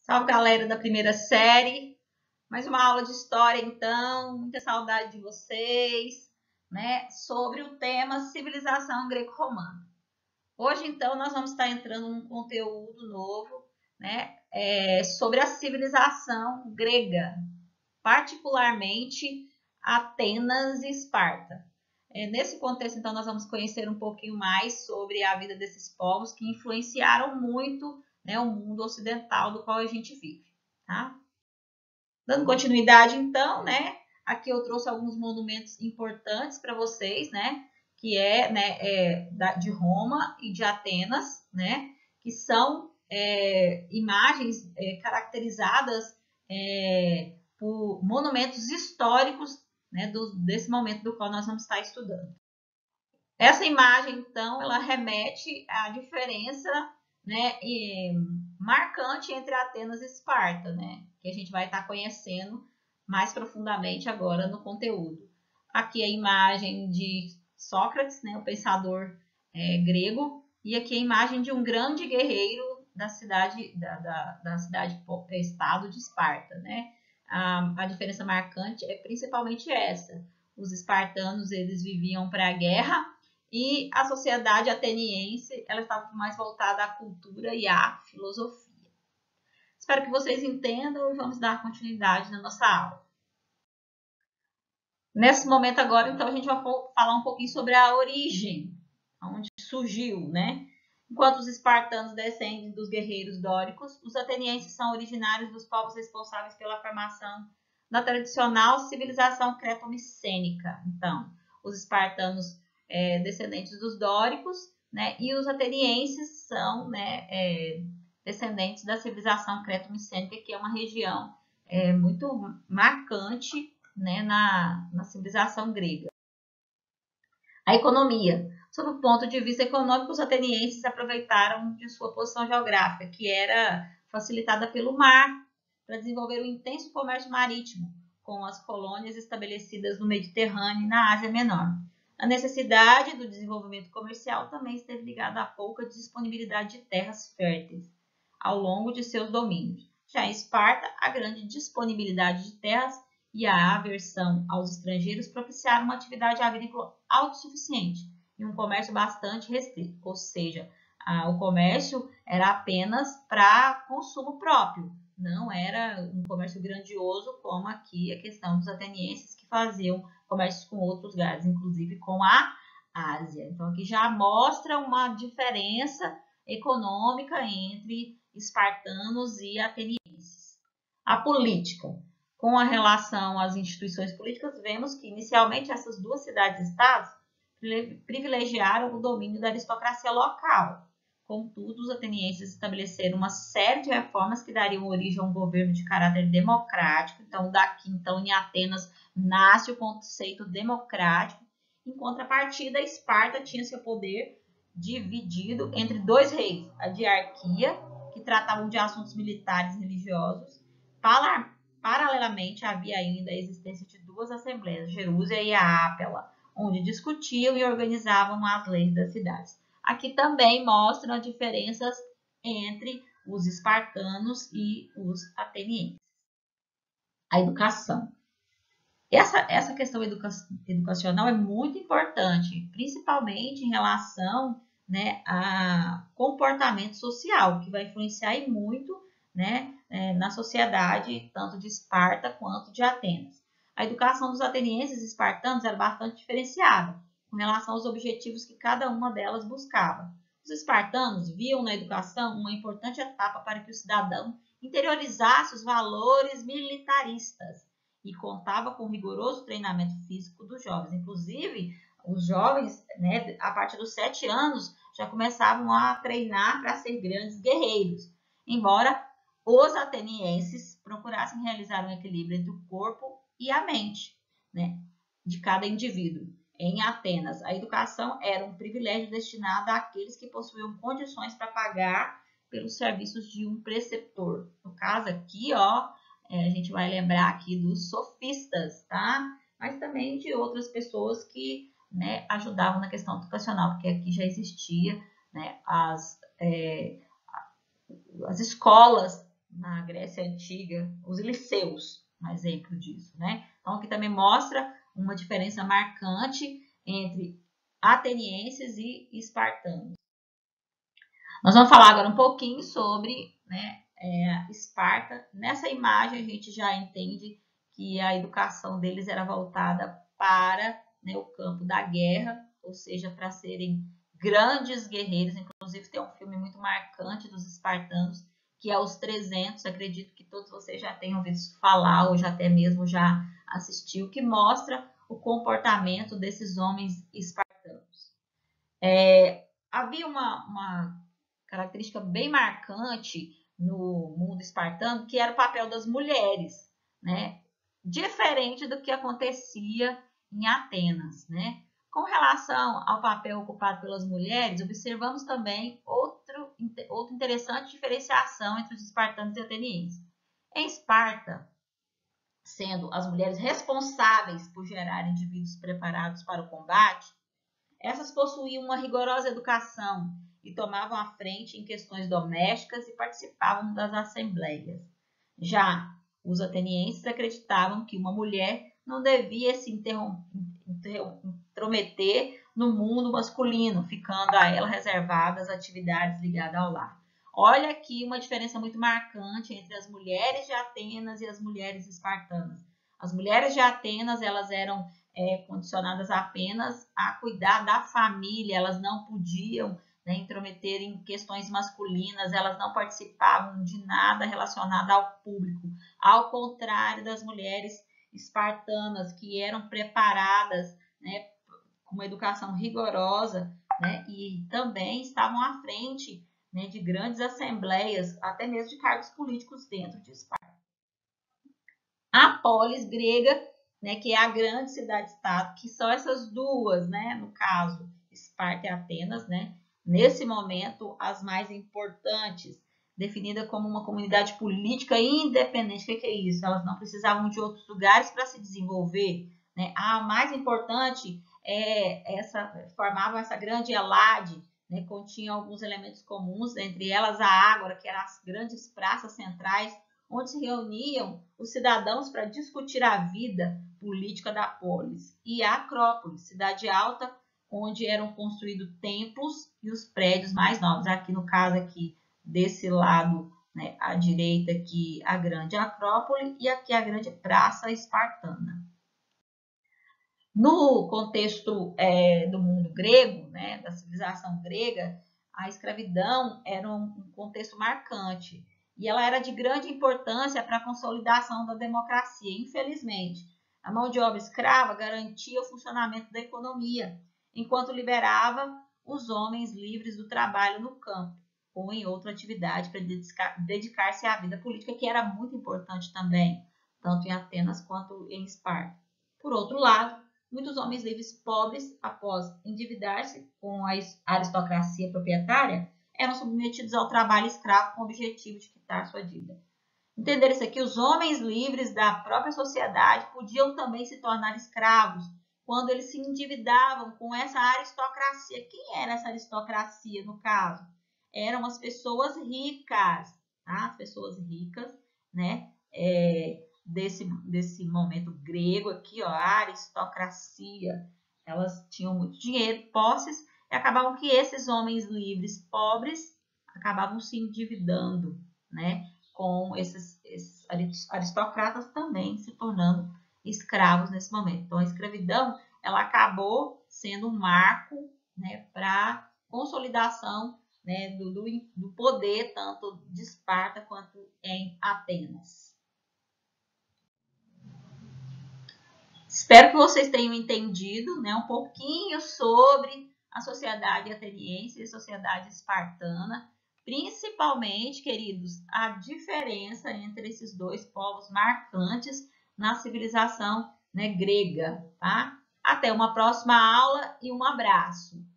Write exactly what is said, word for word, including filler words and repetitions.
Salve, galera da primeira série. Mais uma aula de história, então. Muita saudade de vocês, né? Sobre o tema civilização greco-romana. Hoje, então, nós vamos estar entrando num conteúdo novo, né? É, sobre a civilização grega, particularmente Atenas e Esparta. É, nesse contexto, então, nós vamos conhecer um pouquinho mais sobre a vida desses povos que influenciaram muito, né, o mundo ocidental do qual a gente vive, tá? Dando continuidade, então, né, aqui eu trouxe alguns monumentos importantes para vocês, né, que é, né, é de Roma e de Atenas, né, que são é, imagens é, caracterizadas é, por monumentos históricos, né, do, desse momento do qual nós vamos estar estudando. Essa imagem, então, ela remete à diferença, né, e, marcante entre Atenas e Esparta, né, que a gente vai estar conhecendo mais profundamente agora no conteúdo. Aqui a imagem de Sócrates, né, o pensador é, grego, e aqui a imagem de um grande guerreiro da cidade, da, da, da cidade estado de Esparta, né. A, a diferença marcante é principalmente essa. Os espartanos, eles viviam para a guerra, e a sociedade ateniense, ela estava mais voltada à cultura e à filosofia. Espero que vocês entendam e vamos dar continuidade na nossa aula. Nesse momento agora, então, a gente vai falar um pouquinho sobre a origem, onde surgiu, né? Enquanto os espartanos descendem dos guerreiros dóricos, os atenienses são originários dos povos responsáveis pela formação da tradicional civilização creto-micênica. Então, os espartanos É, descendentes dos dóricos, né, e os atenienses são, né, é, descendentes da civilização creto-micênica, que é uma região é, muito marcante, né, na, na civilização grega. A economia. Sob o ponto de vista econômico, os atenienses aproveitaram de sua posição geográfica, que era facilitada pelo mar, para desenvolver um intenso comércio marítimo com as colônias estabelecidas no Mediterrâneo e na Ásia Menor. A necessidade do desenvolvimento comercial também esteve ligada à pouca disponibilidade de terras férteis ao longo de seus domínios. Já em Esparta, a grande disponibilidade de terras e a aversão aos estrangeiros propiciaram uma atividade agrícola autossuficiente e um comércio bastante restrito, ou seja, a, o comércio era apenas para consumo próprio, não era um comércio grandioso como aqui a questão dos atenienses que faziam comércios com outros lugares, inclusive com a Ásia. Então, aqui já mostra uma diferença econômica entre espartanos e atenienses. A política. Com a relação às instituições políticas, vemos que, inicialmente, essas duas cidades-estados privilegiaram o domínio da aristocracia local. Contudo, os atenienses estabeleceram uma série de reformas que dariam origem a um governo de caráter democrático. Então, daqui, então, em Atenas, nasce o conceito democrático. Em contrapartida, Esparta tinha seu poder dividido entre dois reis, a diarquia, que tratavam de assuntos militares e religiosos. Paralelamente, havia ainda a existência de duas assembleias, Jerúsia e a Ápela, onde discutiam e organizavam as leis das cidades. Aqui também mostram as diferenças entre os espartanos e os atenienses. A educação. Essa, essa questão educa educacional é muito importante, principalmente em relação, né, a comportamento social, que vai influenciar muito, né, na sociedade, tanto de Esparta quanto de Atenas. A educação dos atenienses e espartanos era bastante diferenciada, com relação aos objetivos que cada uma delas buscava. Os espartanos viam na educação uma importante etapa para que o cidadão interiorizasse os valores militaristas e contava com rigoroso treinamento físico dos jovens. Inclusive, os jovens, né, a partir dos sete anos, já começavam a treinar para ser grandes guerreiros, embora os atenienses procurassem realizar um equilíbrio entre o corpo e a mente, né, de cada indivíduo. Em Atenas, a educação era um privilégio destinado àqueles que possuíam condições para pagar pelos serviços de um preceptor. No caso aqui, ó, a gente vai lembrar aqui dos sofistas, tá? Mas também de outras pessoas que, né, ajudavam na questão educacional, porque aqui já existia, né, as, é, as escolas na Grécia Antiga, os liceus, um exemplo disso, né? Então, aqui também mostra uma diferença marcante entre atenienses e espartanos. Nós vamos falar agora um pouquinho sobre, né, é, Esparta. Nessa imagem, a gente já entende que a educação deles era voltada para, né, o campo da guerra, ou seja, para serem grandes guerreiros. Inclusive, tem um filme muito marcante dos espartanos, que é Os trezentos. Acredito que todos vocês já tenham ouvido falar, ou já até mesmo já assistiu, que mostra o comportamento desses homens espartanos. É, havia uma, uma característica bem marcante no mundo espartano, que era o papel das mulheres, né? Diferente do que acontecia em Atenas, né? Com relação ao papel ocupado pelas mulheres, observamos também outro, outra interessante diferenciação entre os espartanos e atenienses. Em Esparta, sendo as mulheres responsáveis por gerar indivíduos preparados para o combate, essas possuíam uma rigorosa educação e tomavam a frente em questões domésticas e participavam das assembleias. Já os atenienses acreditavam que uma mulher não devia se intrometer no mundo masculino, ficando a ela reservadas atividades ligadas ao lar. Olha aqui uma diferença muito marcante entre as mulheres de Atenas e as mulheres espartanas. As mulheres de Atenas, elas eram é, condicionadas apenas a cuidar da família, elas não podiam, né, intrometer em questões masculinas, elas não participavam de nada relacionado ao público, ao contrário das mulheres espartanas, que eram preparadas, né, com uma educação rigorosa, né, e também estavam à frente, né, de grandes assembleias, até mesmo de cargos políticos dentro de Esparta. A polis grega, né, que é a grande cidade-estado, que são essas duas, né, no caso, Esparta e Atenas, né, nesse momento, as mais importantes, definida como uma comunidade política independente. O que é isso? Elas não precisavam de outros lugares para se desenvolver, né? A mais importante é essa, formavam essa grande Elade, né, continha alguns elementos comuns, entre elas a Ágora, que eram as grandes praças centrais, onde se reuniam os cidadãos para discutir a vida política da polis, e a Acrópole, cidade alta, onde eram construídos templos e os prédios mais novos. Aqui no caso aqui desse lado, né, à direita aqui a grande Acrópole e aqui a grande praça espartana. No contexto é, do mundo grego, né, da civilização grega, a escravidão era um contexto marcante e ela era de grande importância para a consolidação da democracia. Infelizmente, a mão de obra escrava garantia o funcionamento da economia, enquanto liberava os homens livres do trabalho no campo ou em outra atividade para dedicar-se à vida política, que era muito importante também, tanto em Atenas quanto em Esparta. Por outro lado, muitos homens livres pobres, após endividar-se com a aristocracia proprietária, eram submetidos ao trabalho escravo com o objetivo de quitar sua dívida. Entender isso aqui, os homens livres da própria sociedade podiam também se tornar escravos quando eles se endividavam com essa aristocracia. Quem era essa aristocracia, no caso? Eram as pessoas ricas, tá? As pessoas ricas, né? É, desse, desse momento grego aqui, ó, a aristocracia. Elas tinham muito dinheiro, posses, e acabavam que esses homens livres, pobres, acabavam se endividando, né? Com esses, esses aristocratas também se tornando escravos nesse momento. Então, a escravidão, ela acabou sendo um marco, né, para consolidação, né, do, do, do poder, tanto de Esparta quanto em Atenas. Espero que vocês tenham entendido, né, um pouquinho sobre a sociedade ateniense e a sociedade espartana, principalmente, queridos, a diferença entre esses dois povos marcantes na civilização, né, grega, tá? Até uma próxima aula e um abraço!